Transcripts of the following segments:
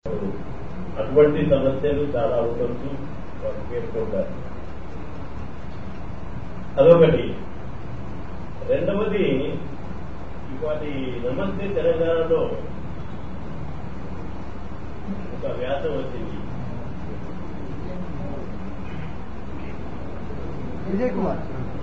అటువంటి సమస్యలు చాలా ఉండొచ్చు వాళ్ళు పేర్కొంటారు. అదొకటి. రెండవది, ఇవాటి నమస్తే తెలంగాణలో ఒక వ్యాసం వచ్చింది. విజయ్ కుమార్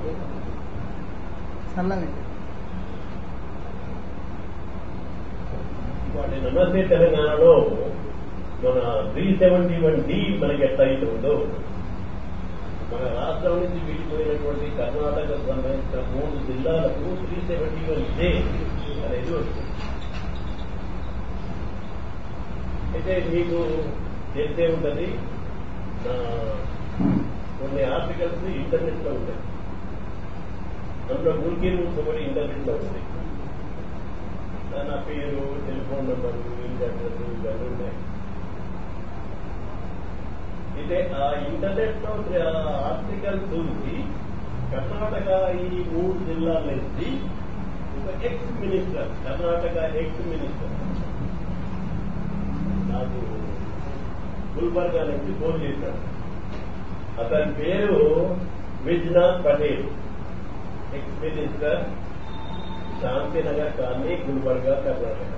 ఇవాటి నమస్తే తెలంగాణలో మన 371D మనకి ఎట్లా అవుతుందో, మన రాష్ట్రం నుంచి విడిపోయినటువంటి కర్ణాటకకు సంబంధించిన 3 జిల్లాలకు 371A అనేది వస్తుంది. అయితే మీకు తెలిసే ఉంటుంది, కొన్ని ఆర్టికల్స్ ఇంటర్నెట్ లో ఉంటాయి. అందులో గుల్కీ రూల్స్ ఒకటి ఇంటర్నెట్ లో ఉంది. నా పేరు, టెలిఫోన్ నంబరు, ఇంటి అడ్రస్ ఇవన్నీ ఉన్నాయి. అయితే ఆ ఇంటర్నెట్ లో ఆర్టికల్ చూసి కర్ణాటక ఈ 3 జిల్లాల నుంచి ఒక ex minister, Karnataka ex minister నాకు గుల్బర్గా నుంచి ఫోన్ చేశాడు. అతని పేరు Vijnath Patel, ex minister, Shantinagar colony, Gulbarga, Karnataka.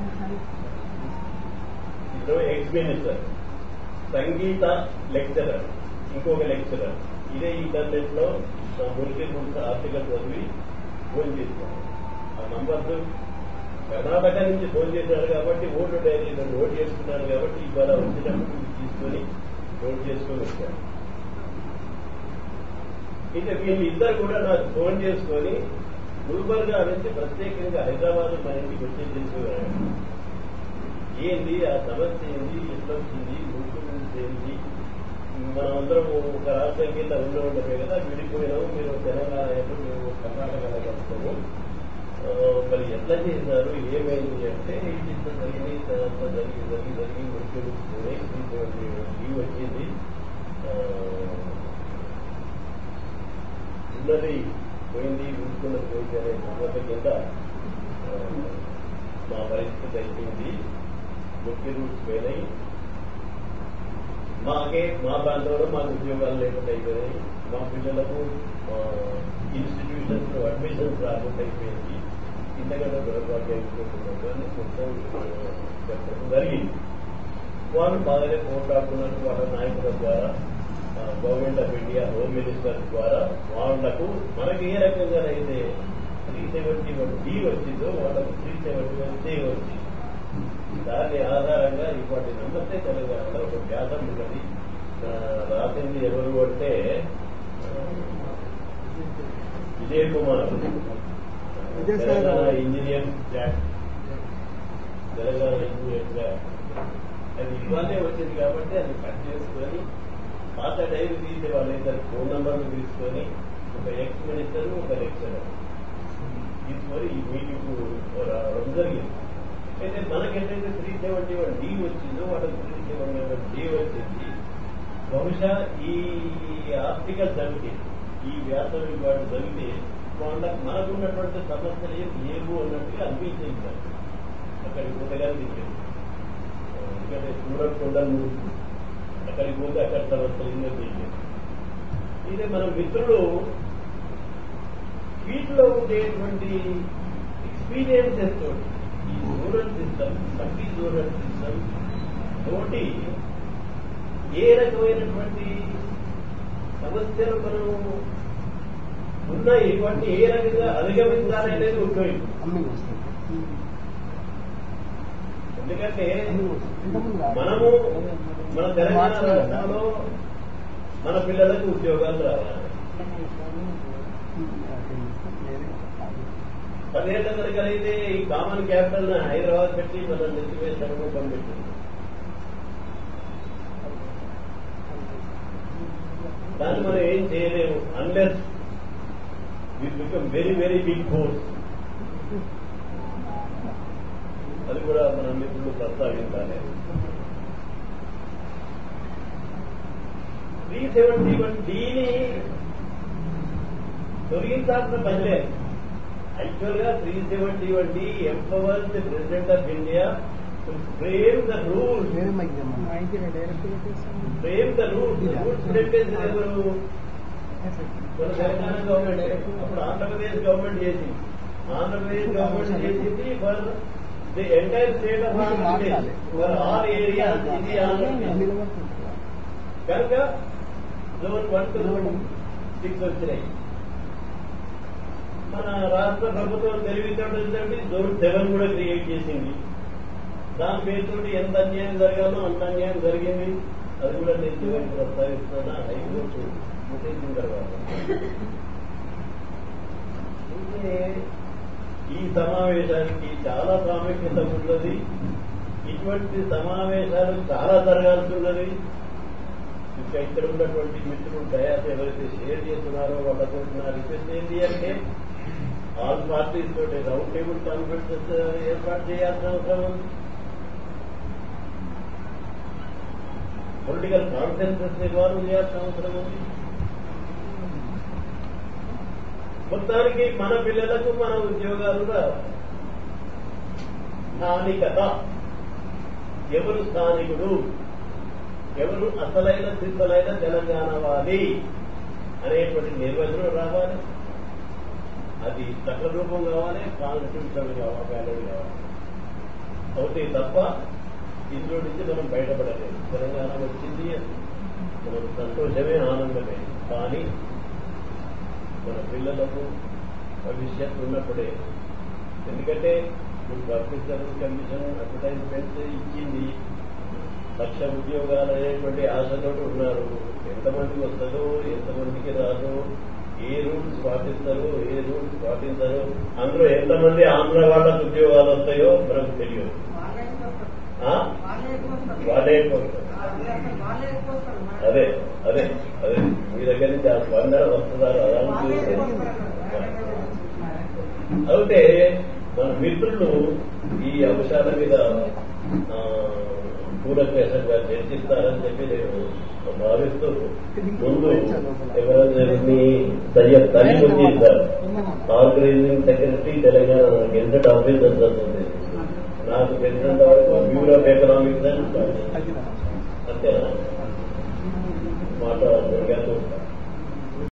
ఇప్పుడు ఎక్స్ మినిస్టర్, సంగీత లెక్చరర్, ఇంకొక లెక్చరర్. ఇదే ఇంటర్నెట్ లో నా మురికి రూల్స్ ఆర్టికల్ చదివి ఫోన్ చేశాను. ఆ నంబర్స్ కర్ణాటక నుంచి ఫోన్ చేశారు కాబట్టి ఓటు డైరీలో నోట్ చేసుకున్నాను కాబట్టి ఇవాళ వచ్చినప్పుడు తీసుకొని నోట్ చేసుకొని వచ్చాను. ఇక వీళ్ళిద్దరు కూడా నాకు ఫోన్ చేసుకొని గుల్బర్గా నుంచి ప్రత్యేకంగా హైదరాబాద్ మన ఇంటికి వచ్చే తెలుసుకున్నాను. ఏంది ఆ సమస్య, ఏంది, ఎట్లా వచ్చింది, ముఖ్య గురించి ఏంది, మనం అందరం ఒక రాష్ట్రం కింద ఉండేవే కదా, విడిపోయినాము, మీరు తెలంగాణ ఎప్పుడు మేము కర్ణాటకలో కలుస్తాము, మరి ఎట్లా చేశారు, ఏమైంది అంటే ఇట్లా జరిగింది, అంతా జరిగి ముఖ్య గురించి వచ్చింది, ఉన్నది పోయింది, ఊరుకున్నది పోయింది అనే సమస్య కింద మా పరిస్థితి అయిపోయింది. ముఖ్య రూల్స్ పోయినాయి, మా ప్రాంతంలో మాకు ఉద్యోగాలు లేకుండా అయిపోయినాయి, మా పిల్లలకు ఇన్స్టిట్యూషన్స్ అడ్మిషన్స్ రాకుండా అయిపోయింది, ఇంతకంటే దొరకబాటు అయిపోతున్నాం మొత్తం చెప్పడం జరిగింది. వాళ్ళు బాగానే పోరాడుతున్నారు. వాళ్ళ నాయకుల ద్వారా, government of India home minister ద్వారా వాళ్లకు మనకి ఏ రకంగానైతే 371D వచ్చిందో వాళ్ళకు 371A వచ్చింది. దాని ఆధారంగా ఇప్పటి నమస్తే తెలంగాణలో ఒక వ్యాసం ఉన్నది. రాసింది ఎవరు అంటే Vijay Kumar, Telangana engineer JAC, Telangana engineer JAC. అది ఇవాళే వచ్చింది కాబట్టి అది కట్ చేసుకొని పాత డైరీ తీసే వాళ్ళు ఇద్దరు ఫోన్ నంబర్లు తీసుకొని ఒక ఎక్స్ మినిస్టర్, ఒక లెక్చరర్ తీసుకొని ఈ మీటింగ్ రావడం జరిగింది. అయితే మనకెంటైతే 371D వచ్చిందో వాళ్ళకి 371A వచ్చింది. బహుశా ఈ ఆర్టికల్ చదివితే, ఈ వ్యాసం వాడు చదివితే వాళ్ళకి మనకున్నటువంటి సమస్యలు ఏం లేవు అన్నట్టుగా అనిపించింది. అక్కడికి పోతేగా దిగలేదు. ఎందుకంటే సూరత్ కొండలు అక్కడికి పోతే అక్కడ సమస్యలు ఇంకా దిగలేదు. ఇదే మన మిత్రులు వీటిలో ఉండేటువంటి ఎక్స్పీరియన్సెస్ తోటి ఈ rural system, multi rural system తోటి ఏ రకమైనటువంటి సమస్యలు మనం ఉన్నాయి, వాటిని ఏ రకంగా అధిగమించాలనేది ఉపయోగం. ఎందుకంటే మనము మన తెలంగాణ రాష్ట్రంలో మన పిల్లలకు ఉద్యోగాలు రావాలి. 10 ఏళ్ల వరకు అయితే ఈ కామన్ క్యాపిటల్ హైదరాబాద్ పెట్టి మనం నెత్తివేసడం పంపించింది. దాన్ని మనం ఏం చేయలేము unless we become very very big force. అది కూడా మన మిత్రులు ప్రస్తావించాలి. 371Dని తొలగించాల్సిన పనిలే. యాక్చువల్ గా 371D empowers the President of India to frame the rules frame the rules పెట్టేసి ఎవరు మన తెలంగాణ గవర్నమెంట్ అప్పుడు ఆంధ్రప్రదేశ్ గవర్నమెంట్ చేసింది. ఆంధ్రప్రదేశ్ గవర్నమెంట్ చేసింది for the entire state of Andhra Pradesh for all areas. ఇది ఆంధ్రప్రదేశ్ కనుక జోన్ 1 to Zone 6 వచ్చినాయి. మన రాష్ట్ర ప్రభుత్వం తెలివితేటతోటి Zone 7 కూడా క్రియేట్ చేసింది. దాని పేరుతోటి ఎంత అన్యాయం జరగాలో అంత అన్యాయం జరిగింది. అది కూడా నేను ప్రస్తావిస్తున్నా హైకోర్టు ముట్టించిన తర్వాత. ఈ సమావేశానికి చాలా ప్రాముఖ్యత ఉన్నది. ఇటువంటి సమావేశాలు చాలా జరగాల్సి ఉన్నది. ఇంకా ఇక్కడ ఉన్నటువంటి మిత్రులు డయాస్ ఎవరైతే షేర్ చేస్తున్నారో వాళ్ళతో నా రిక్వెస్ట్ ఏంటి అంటే ఆల్ పార్టీస్ తోటి రౌండ్ టేబుల్ కాన్ఫరెన్సెస్ ఏర్పాటు చేయాల్సిన అవసరం ఉంది. పొలిటికల్ కాన్ఫరెన్సెస్ నిర్వహణ చేయాల్సిన అవసరం ఉంది. మొత్తానికి మన పిల్లలకు మన ఉద్యోగాలు రావాలి. స్థానికత, ఎవరు స్థానికుడు, ఎవరు అసలైన సిద్ధలైన తెలంగాణవాది అనేటువంటి నిర్వచనం రావాలి. అది చట్ట రూపం కావాలి, కాన్స్టిట్యూషన్ వ్యాల్యూ కావాలి. అవుతే తప్ప ఇందులో నుంచి మనం బయటపడలేదు. తెలంగాణ వచ్చింది మనకు సంతోషమే, ఆనందమే. కానీ మన పిల్లలకు భవిష్యత్తు ఉన్నప్పుడే. ఎందుకంటే ఆఫీసర్ కమిషన్ అడ్వర్టైజ్మెంట్ ఇచ్చింది. 1,00,000 ఉద్యోగాలు అనేటువంటి ఆశతో ఉన్నారు. ఎంతమందికి వస్తుందో ఎంతమందికి రాదో, ఏ రూల్స్ పాటిస్తారో ఏ రూల్స్ పాటించారో, అందులో ఎంతమంది ఆంధ్ర వాళ్ళకు ఉద్యోగాలు వస్తాయో మనకు తెలియదు. వాళ్ళే అదే అదే అదే మీ దగ్గర నుంచి ఆ స్పందన వస్తున్నారు. అయితే మన మిత్రులు ఈ అంశాల మీద కూలంకషంగా చర్చిస్తారని చెప్పి నేను భావిస్తూ ముందు ఎవరైనా Syed Salimuddin sir, organising secretary Telangana gazetted officers వస్తుంది. నాకు తెలిసినంత వరకు బ్యూరో ఆఫ్ ఎకనామిక్స్ అంతేనా మాట్లాడాలి.